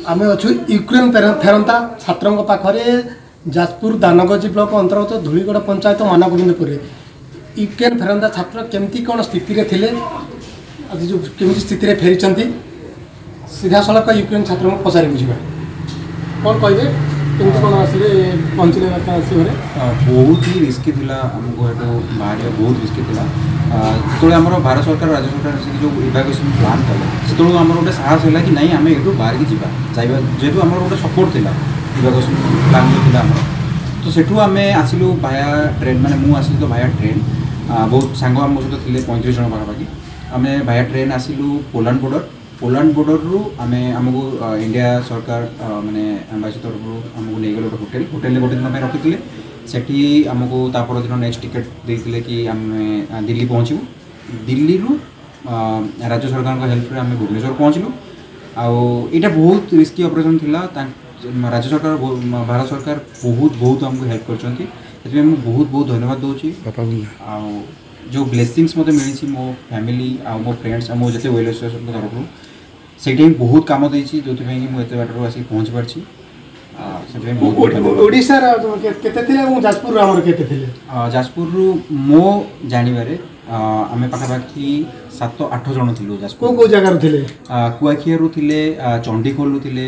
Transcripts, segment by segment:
आम अच्छु यूक्रेन फेरंता छात्रों पाखे जाजपुर दानगजी ब्लॉक अंतर्गत धूलीगढ़ पंचायत मानगोविंदपुर यूक्रेन फेरंता छात्र केमती कौन स्थिति रे थिले आज जो केमती स्थिति रे फेरी सीधा सड़क यूक्रेन छात्र को पचारि बुझा कौन कहे केमती कौन आसिले पहुँचले बहुत ही रिस्की थिला हमको ये बाहर बहुत रिस्की थिला जो आम भारत सरकार राज्य सरकार जो इवाकुएसन प्लान कले से आम गोटे साहस है कि नहीं आम यू बाहर की जावा जेहेतु आम गोटे सपोर्ट थिला इवाकुएसन प्लान जो थिला तो सेठू आम आसिलु भाया ट्रेन माने मु आसिलु तो भाया ट्रेन बहुत सांग आम सहित थे 35 जन पाखापाखि आम भाया ट्रेन आसिलु पोलैंड बॉर्डर रु आम आमको इंडिया सरकार माने एम्बासी तरफ आमको नहीं गले गोटे होटेल गोटे दिन रखी सेठी आमको तापर दिन नेक्स्ट टिकेट देते कि आम दिल्ली पहुँचू दिल्ली रु राज्य सरकार हेल्प आम भुवनेश्वर पहुँचलु आईटा बहुत रिस्की ऑपरेशन थिला राज्य सरकार भारत सरकार बहुत आमको हेल्प कर बहुत बहुत धन्यवाद दूसरी जो ब्लेसिंग्स मत मिली मो फैमिली आ मो फ्रेंड्स आ मो जिते वेल एसोसिएशन तरफ से बहुत कम देती जो मुझे बाटर आसिक पहुँची पार्टी जाजपुर मो जानवे आम पाखापाखि 7-8 जन थी जाजपुर जगह कुआखिया थे चंडीखोल थे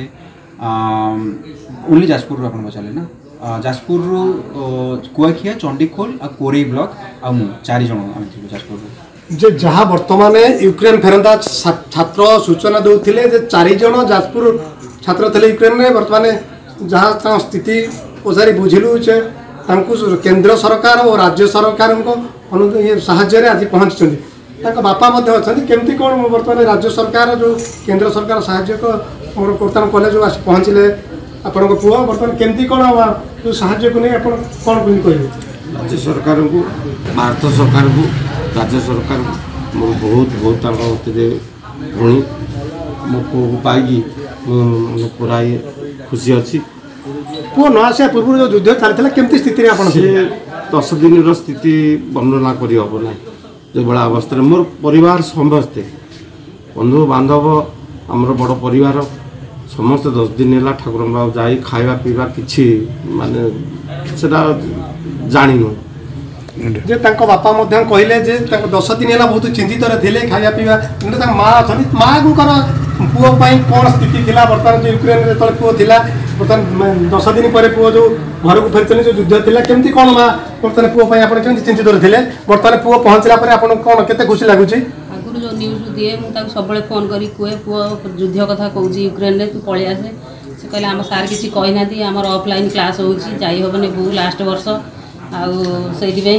ओनली जाजपुर आप पचारे ना जाजपुर कुआखिया चंडीखोल आ कोरेई ब्लॉक आ 4 जन आम थी जाजपुर जे जहाँ वर्तमान यूक्रेन फेरंता छात्र सूचना दौले 4 जन जाजपुर छात्र थे यूक्रेन में वर्तमान जहाँ स्थिति पचारि बुझिलु केंद्र सरकार और राज्य सरकार साहाय्य आज पहुँची बापा केमती कौन बर्तमान राज्य सरकार जो केंद्र सरकार साहाय्य बर्तमान कले जो आस पहुँचले आपण पुआ बर्तमान केमती कौन जो साहाय्य को नहीं कौन कहे राज्य सरकार को भारत सरकार को राज्य सरकार मोर बहुत बहुत भूणी मो पुओ को पाई पूरा खुशी अच्छी पुओ न आसा पूर्व जो युद्ध चलता केमती स्थिति आप 10 दिन स्थिति वर्णना कर जो बड़ा अवस्था मोर परिवार समस्ते बंधु बांधव आमर बड़ परिवार समस्त 10 दिन है ठाकुर बाबू जाई खाଇବା पीवा किछि माने सेटा जानिनु जे तांको बापा मध्य कहले जे 10 दिन है बहुत चिंतित थे खाଇବା पीवा किंतु माँ अच्छा माँ को पुओ कौन स्थिति थिला बर्तमान यूक्रेन जो पुओ थिला बर्तमान 10 दिन पर पुओ जो घर को फेरते जो युद्ध थिला केमती कौन माँ बर्तमान पुओ केमती चिंतित थे बर्तमान पुओ पहुँचला आपको कौन केते खुशी लगुच आगुरी जो न्यूज दिए मुझे सब फोन करी कहे पुओ युद्ध कथा कहूँ यूक्रेन में तू पलि आसे से कहले आम सार किसी कही ना आमर ऑफलाइन क्लास हो जाइबनी बो लास्ट वर्ष आईपाई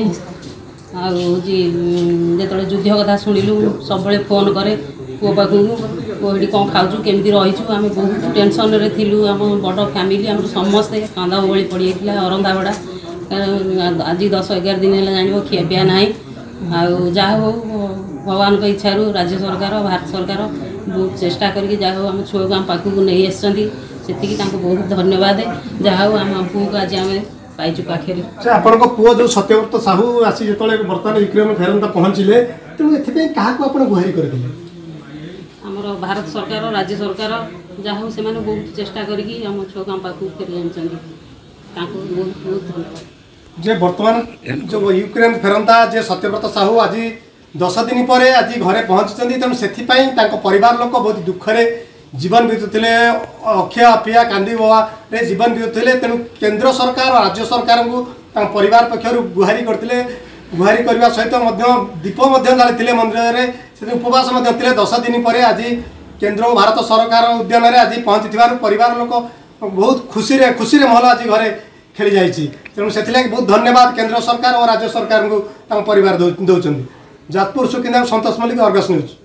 जो युद्ध कथा शुणिलु सब फोन करे पुओ पाखक पुओटी कौन खाऊ केमी रहीचु आम बहुत टेंशन रे थिलु आम बड़ फैमिली आम समस्ते कांदा बड़ी पड़ जाता अरंदा बड़ा आज 10-11 दिन है जान खियापिया ना जहाँ हो भगवान को इच्छा राज्य सरकार भारत सरकार बहुत चेष्टा करके जहाँ हो आम छुआ को आम पाखक नहीं आसी बहुत धन्यवाद जहाँ हो आम पुओ को आज आम पाइचु पाखे आपण पुओ जो सत्यव्रत साहू आसी जो बर्तमान यूक्रेन फेरंता पहुँचले तेणु ए क्या गुहारी करते आमर भारत सरकार राज्य सरकार जहाँ हो से बहुत चेष्टा करके आम छुआ आम पाखक फेरी आनी बहुत बहुत धन्यवाद जे बर्तमान जो यूक्रेन फेरंता जे सत्यव्रत साहू आज 10 दिन पर आज घरे पहुँची तेणु से परिवार लोक बहुत दुखरे जीवन बीतुले अक्षय अपिया कांदी बवा जीवन बीतुले तेणु केंद्र सरकार और राज्य सरकार को परिवार पक्षर गुहारी करते गुहारी करने सहित दीप जाते मंदिर से उपवास 10 दिन पर आज केंद्र और भारत सरकार उद्यान में आज पहुँची परिवार लोक बहुत खुशी महल आज घरे खेली जाइए तेणु से बहुत धन्यवाद केंद्र सरकार और राज्य सरकार को परिवार दौरान जाजपुर सुकिंदा संतोष मल्लिक अर्गस न्यूज।